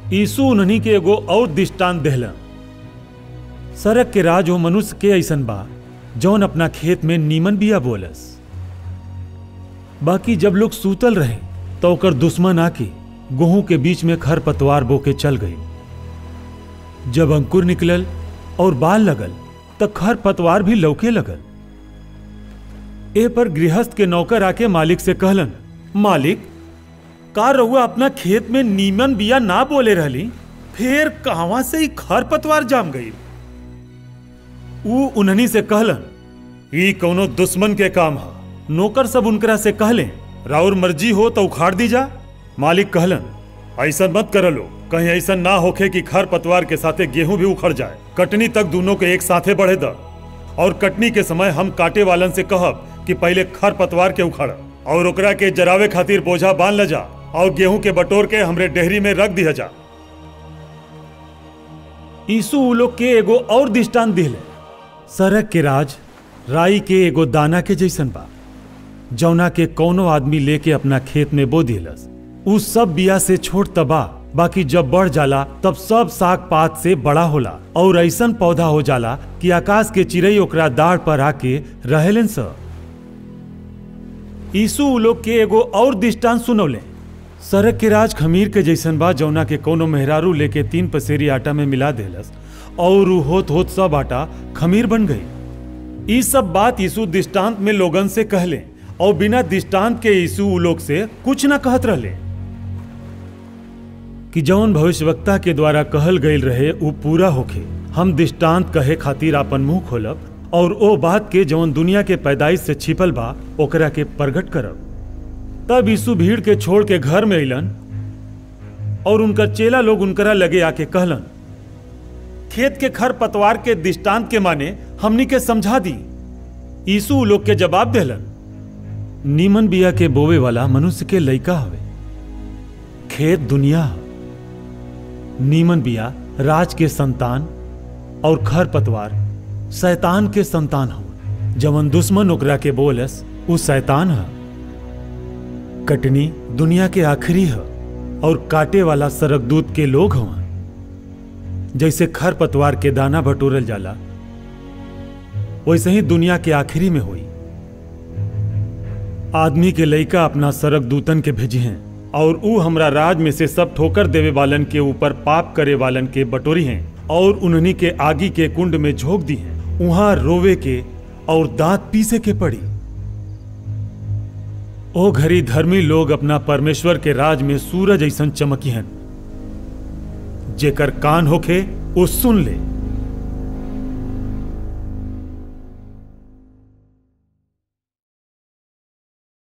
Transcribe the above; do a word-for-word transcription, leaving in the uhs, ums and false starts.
यीशु उन्हनी के एगो और दृष्टांत देहलन। सड़क के राज हो मनुष्य के ऐसन बा जौन अपना खेत में नीमन बिया बोलस। बाकी जब लोग सूतल रहे तो ओकर दुश्मन आके गेहूं के बीच में खर पतवार बो के चल गई। जब अंकुर निकलल और बाल लगल तो खर पतवार भी लौके लगल। ए पर गृहस्थ के नौकर आके मालिक से कहलन, मालिक का रहुआ अपना खेत में नीमन बिया ना बोले रहली, फिर कहवा से ही खर पतवार जाम गई। ऊ उन्हनी से कहलन, ई कौनो दुश्मन के काम है। नौकर सब उनकरा से कहले, राउर मर्जी हो तो उखाड़ दी जा। मालिक कहलन, ऐसा मत कर लो, कहीं ऐसा ना होखे कि खर पतवार के साथे गेहूं भी उखड़ जाए। कटनी तक दोनों के एक साथे बढ़े द, और कटनी के समय हम काटे वालन से कहब कि पहले खर पतवार के उखाड़ और ओकरा के जरावे खातिर बोझा बांध ल जा और गेहूं के बटोर के हमरे डेहरी में रख दिया जा। यीशु उ लोग के एगो और दृष्टांत दिले। सड़क के राज राई के एगो दाना के जैसन बा, जौना के कौनो आदमी लेके अपना खेत में बो दिलस। उ सब बिया से छोट तबा, बाकी जब बढ़ जाला तब सब साग पात से बड़ा होला और ऐसन पौधा हो जाला कि आकाश के चिड़ै ओकरा दाढ़ पर आके रहेलन स। यीशु उ लोग के एगो और दृष्टांत सुनौले। सड़क के राज खमीर के जैसन बा, जौना के कोनो मेहरारू लेके तीन पसेरी आटा में मिला देलस और उ होत होत सब आटा खमीर बन गई। ई सब बात यीशु दृष्टांत में लोगन से कहले और बिना दृष्टांत के यीशु उ लोग से कुछ ना कहत रहले कि जौन भविष्यवक्ता के द्वारा कहल गईल रहे उ पूरा होखे। हम दृष्टांत कहे खातिर आपन मुंह खोलब और ओ बात के जौन दुनिया के पैदाइश से छिपल बा ओकरा के प्रगट करब। तब यीशु भीड़ के छोड़ के घर में अइलन और उनका चेला लोग उनकरा लगे आके कहलन, खेत के खर पतवार के दृष्टांत के माने हमनी के समझा दी। यीशु लोग के जवाब देलन, नीमन बिया के बोवे वाला मनुष्य के लइका हवे। खेत दुनिया, नीमन बिया राज के संतान और खर पतवार शैतान के संतान हो। जवन दुश्मन ओकरा के बोलस उ शैतान है। कटनी दुनिया के आखिरी है और काटे वाला सरकदूत के लोग हवन। जैसे खर पतवार के दाना बटोरल जाला वैसे ही दुनिया के आखिरी में हुई। आदमी के लइका अपना सरकदूतन के भेजे हैं और ऊ हमरा राज में से सब ठोकर देवे वालन के ऊपर पाप करे वालन के बटोरी हैं और उन्हनी के आगी के कुंड में झोंक दी हैं। वहां रोवे के और दांत पीसे के पड़ी। ओ घरी धर्मी लोग अपना परमेश्वर के राज में सूरज ऐसन चमकी हैं। जेकर कान होखे वो सुन ले।